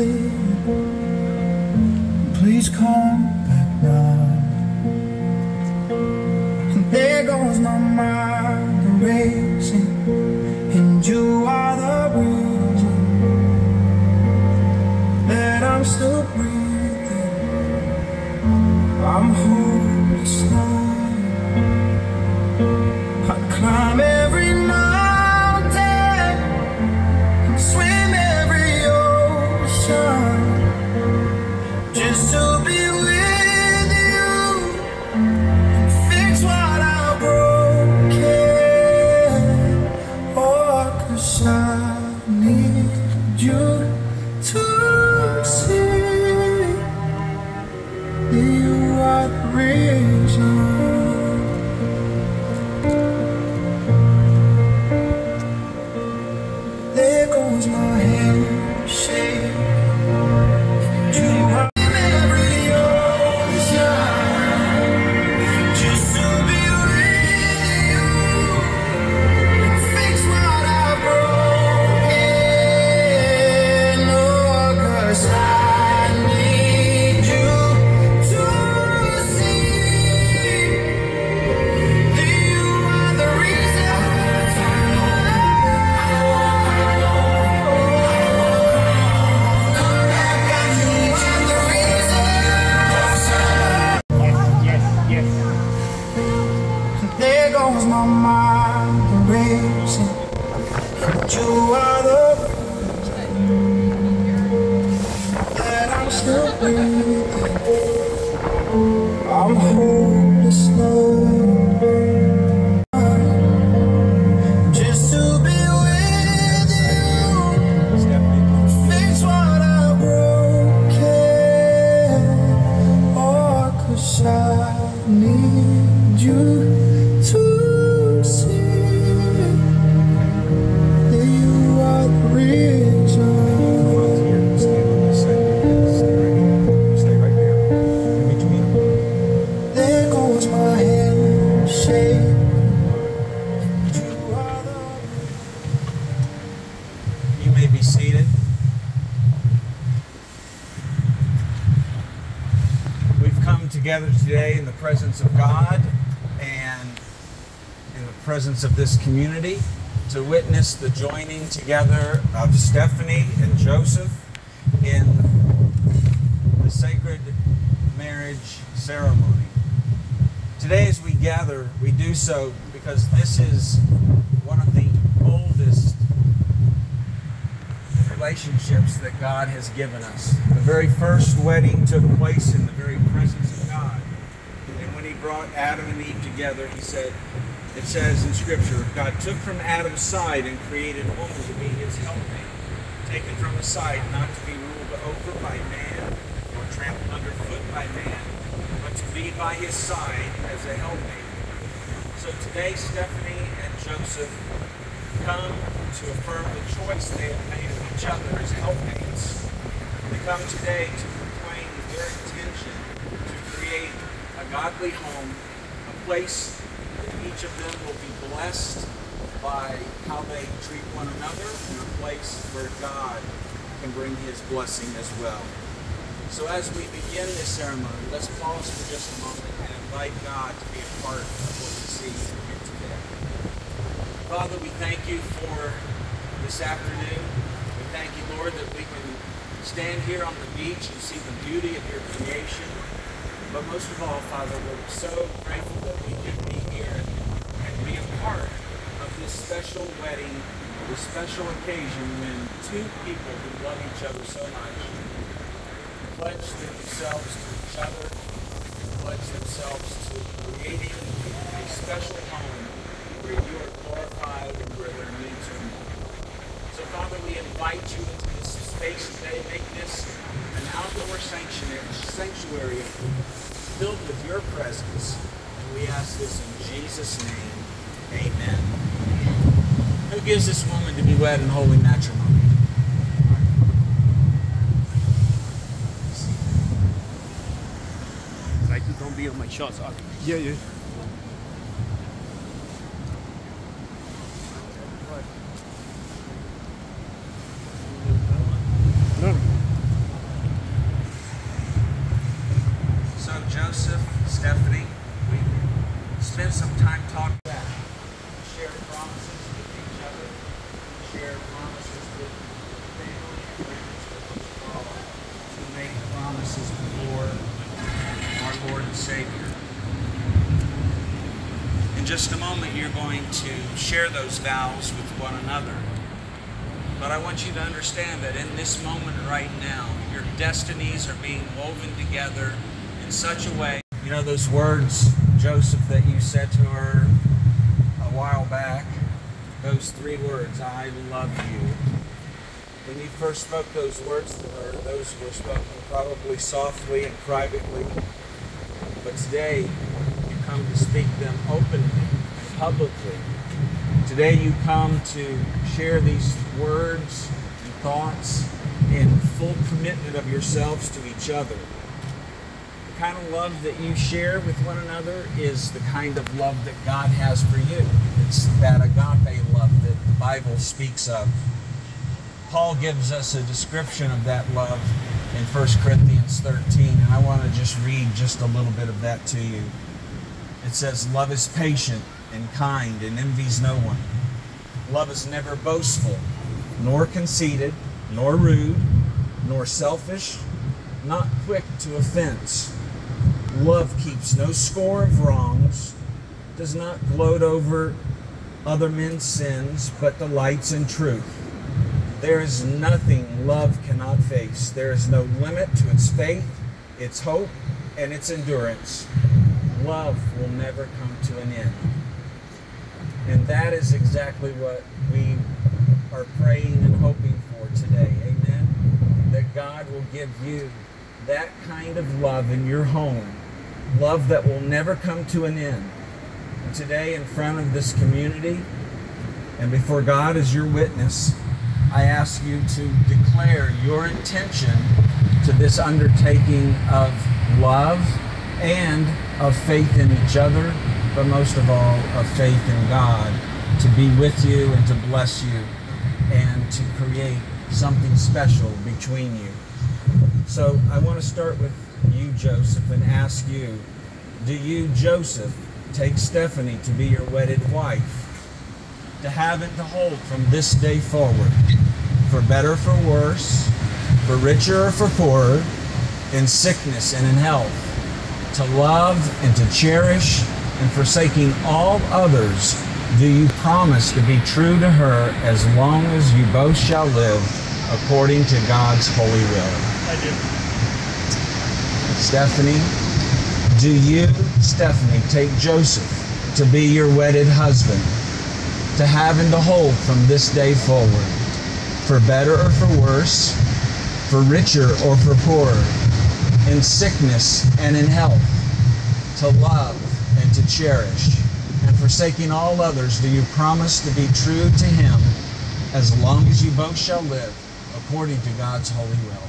living. Please come back now. And there goes my mind racing, and you are the reason that I'm still breathing. I'm hopeless now. I'd climb every mountain, swim every ocean, just to be with you and fix what I've broken. Oh, 'cause I need you to see you are the reason. There goes my handshake. You are in every ocean, just to be with you and fix what I've broken. Oh, 'cause I need you to see that you are the reason. There goes my mind racing, and you are the reason that I'm still breathing. I'm hopeless now, just to be with you, fix what I've broken. Oh, 'cause I need you to see that you are the reason. Stay right there. In between. There goes my handshake. You are the You may be seated. We've come together today in the presence of God and in the presence of this community to witness the joining together of Stephanie and Joseph in the sacred marriage ceremony. Today as we gather, we do so because this is one of the oldest relationships that God has given us. The very first wedding took place in the very presence of God. And when he brought Adam and Eve together, he said, it says in Scripture, God took from Adam's side and created woman to be his helpmate, taken from his side not to be ruled over by man or trampled underfoot by man, but to be by his side as a helpmate. So today, Stephanie and Joseph come to affirm the choice they have made of each other as helpmates. They come today to proclaim their intention to create a godly home, a place that each of them will be blessed by how they treat one another, and a place where God can bring his blessing as well. So as we begin this ceremony, let's pause for just a moment and invite God to be a part of what we see here today. Father, we thank you for this afternoon. We thank you, Lord, that we can stand here on the beach and see the beauty of your creation. But most of all, Father, we're so grateful that we can be here and be a part of this special wedding, this special occasion when two people who love each other so much pledge themselves to each other, pledge themselves to creating a special home where you are glorified and where they're meant to be. So, Father, we invite you into this space today. Make this an outdoor sanctuary filled with your presence. And we ask this in Jesus' name. Amen. Who gives this woman to be wed in holy matrimony? Try to don't be on my shots. Yeah, yeah. No. just a moment, you're going to share those vows with one another. But I want you to understand that in this moment right now, your destinies are being woven together in such a way. You know those words, Joseph, that you said to her a while back? Those 3 words, I love you. When you first spoke those words to her, those were spoken probably softly and privately. But today, you come to speak them openly and publicly. Today you come to share these words and thoughts in full commitment of yourselves to each other. The kind of love that you share with one another is the kind of love that God has for you. It's that agape love that the Bible speaks of. Paul gives us a description of that love in 1 Corinthians 13, and I want to just read just a little bit of that to you. It says, love is patient and kind and envies no one. Love is never boastful, nor conceited, nor rude, nor selfish, not quick to offense. Love keeps no score of wrongs, does not gloat over other men's sins, but delights in truth. There is nothing love cannot face. There is no limit to its faith, its hope, and its endurance. Love will never come to an end. And that is exactly what we are praying and hoping for today. Amen? That God will give you that kind of love in your home. Love that will never come to an end. And today, in front of this community and before God as your witness, I ask you to declare your intention to this undertaking of love and of faith in each other, but most of all, of faith in God, to be with you and to bless you and to create something special between you. So I want to start with you, Joseph, and ask you, do you, Joseph, take Stephanie to be your wedded wife, to have and to hold from this day forward, for better or for worse, for richer or for poorer, in sickness and in health, to love and to cherish, and forsaking all others, do you promise to be true to her as long as you both shall live according to God's holy will? I do. Stephanie, do you, Stephanie, take Joseph to be your wedded husband, to have and to hold from this day forward, for better or for worse, for richer or for poorer, in sickness and in health, to love and to cherish, and forsaking all others, do you promise to be true to him as long as you both shall live according to God's holy will?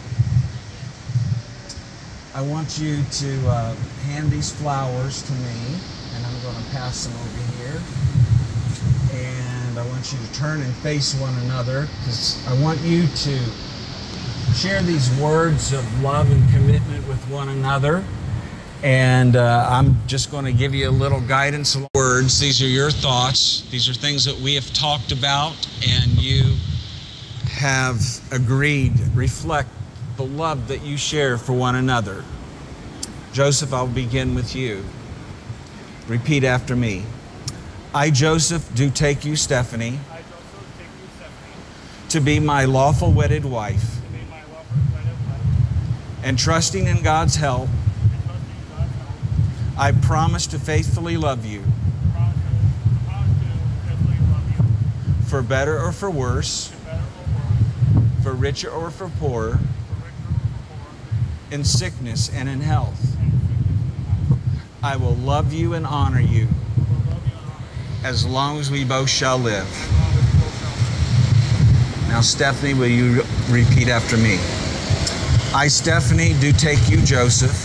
I want you to hand these flowers to me, and I'm going to pass them over here. And I want you to turn and face one another, because I want you to share these words of love and commitment with one another. And I'm just going to give you a little guidance. Words, these are your thoughts. These are things that we have talked about and you have agreed reflect the love that you share for one another. Joseph, I'll begin with you. Repeat after me. I, Joseph, do take you, Stephanie, I, Joseph, take you, Stephanie, to be my lawful wedded wife, to be my lawful wedded wife, and trusting in God's help, and trusting in God's help, I promise to faithfully love you, promise to faithfully love you, for better or for worse, for better or worse, for richer or for poorer, for richer or for poorer, in sickness and in health. and in sickness and health. I will love you and honor you I will love you and honor you, as long as we both shall live. as long as we both shall live. Now, Stephanie, will you repeat after me? I, Stephanie, do take you, Joseph,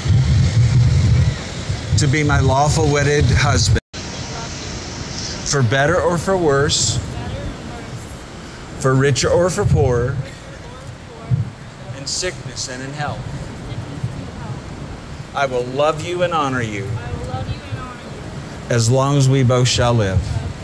to be my lawful wedded husband, for better or for worse, for richer or for poorer, in sickness and in health. I will love you and honor you I will love you and honor you. as long as we both shall live.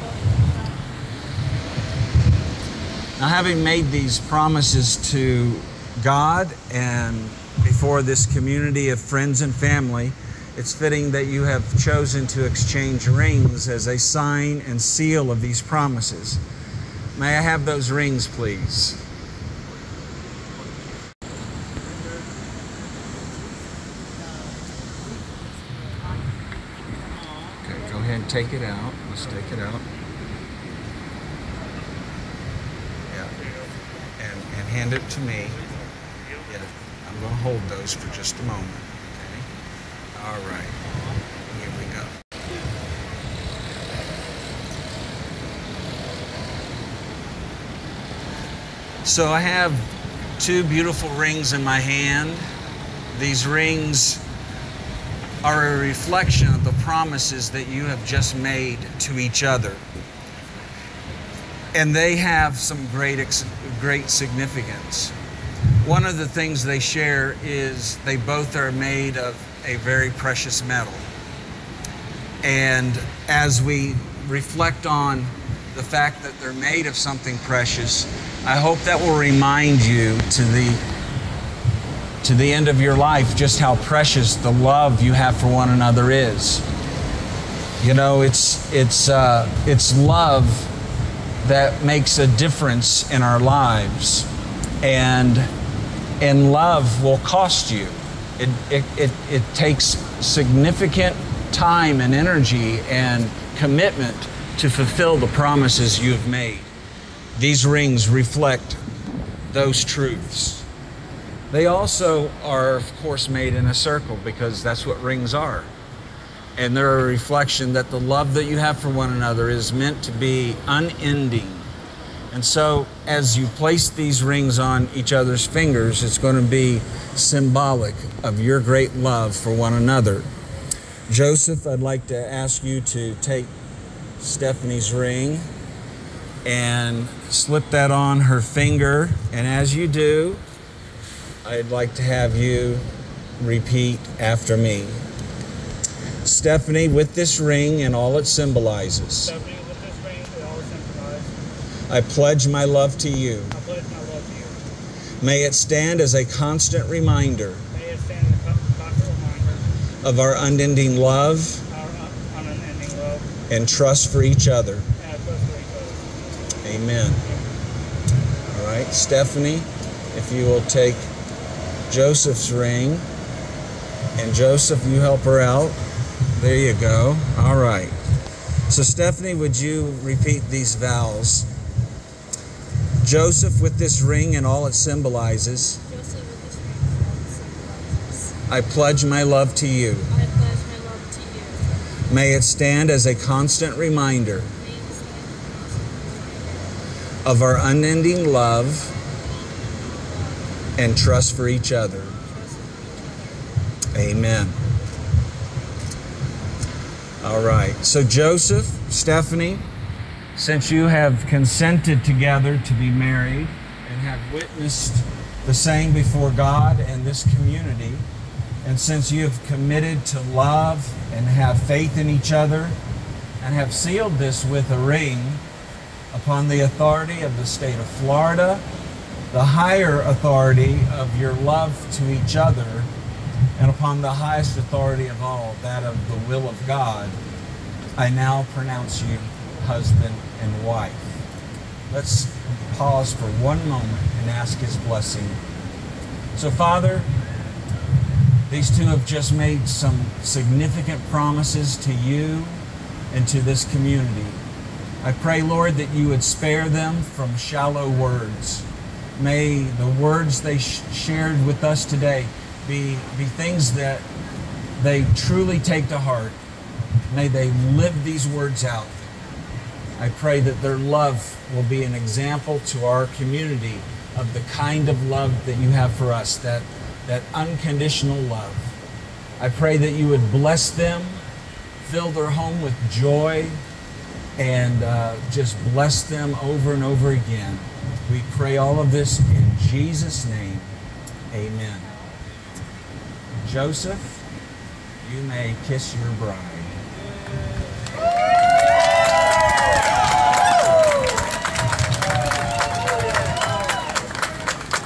Now, having made these promises to God and before this community of friends and family, it's fitting that you have chosen to exchange rings as a sign and seal of these promises. May I have those rings, please? Okay, go ahead and take it out. Let's take it out. Yeah. And hand it to me. Yeah. I'm going to hold those for just a moment. Okay. All right. Here we go. So I have two beautiful rings in my hand. These rings are a reflection of the promises that you have just made to each other. And they have some great significance. One of the things they share is they both are made of a very precious metal. And as we reflect on the fact that they're made of something precious, I hope that will remind you to the end of your life just how precious the love you have for one another is. You know, it's love that makes a difference in our lives, and love will cost you. It takes significant time and energy and commitment to fulfill the promises you have made. These rings reflect those truths. They also are, of course, made in a circle because that's what rings are. And they're a reflection that the love that you have for one another is meant to be unending. And so as you place these rings on each other's fingers, it's going to be symbolic of your great love for one another. Joseph, I'd like to ask you to take Stephanie's ring and slip that on her finger. And as you do, I'd like to have you repeat after me. Stephanie, with this ring and all it symbolizes, Stephanie, with this ring and all it symbolizes, I pledge my love to you. I pledge my love to you. May it stand as a constant reminder May it stand as a constant reminder of our unending love of our unending love and trust for each other. and our trust for each other. Amen. All right, Stephanie, if you will take Joseph's ring, and Joseph, you help her out. There you go. All right. So Stephanie, would you repeat these vows? Joseph, with this ring and all it symbolizes, Joseph, with this ring and all it symbolizes, I pledge my love to you. I pledge my love to you. May it stand as a constant reminder May it stand as a constant reminder of our unending love and trust for each other. Amen. All right. So Joseph, Stephanie, since you have consented together to be married and have witnessed the same before God and this community, and since you have committed to love and have faith in each other and have sealed this with a ring upon the authority of the state of Florida, the higher authority of your love to each other, and upon the highest authority of all, that of the will of God, I now pronounce you husband and wife. Let's pause for one moment and ask His blessing. So, Father, these two have just made some significant promises to you and to this community. I pray, Lord, that you would spare them from shallow words. May the words they shared with us today be things that they truly take to heart. May they live these words out. I pray that their love will be an example to our community of the kind of love that you have for us, that unconditional love. I pray that you would bless them, fill their home with joy, and just bless them over and over again. We pray all of this in Jesus' name. Amen. Joseph, you may kiss your bride.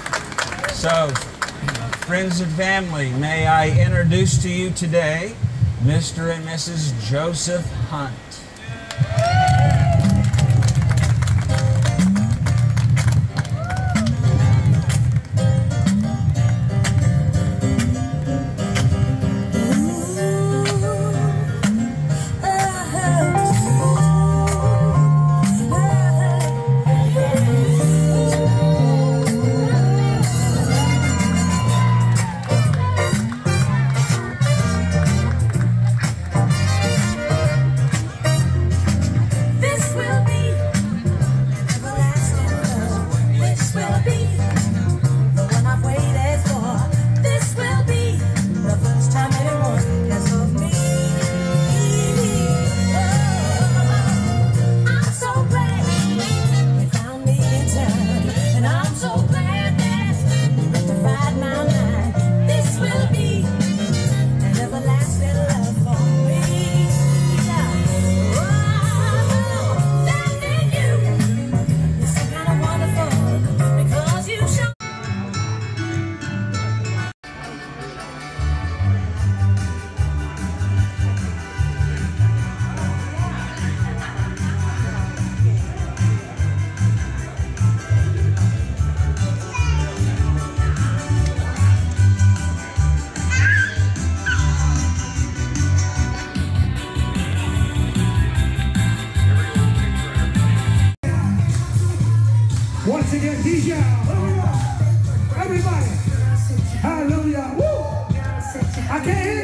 So, friends and family, may I introduce to you today Mr. and Mrs. Joseph Hunt. Once again, DJ, hallelujah. Everybody, hallelujah. Woo! I can't hear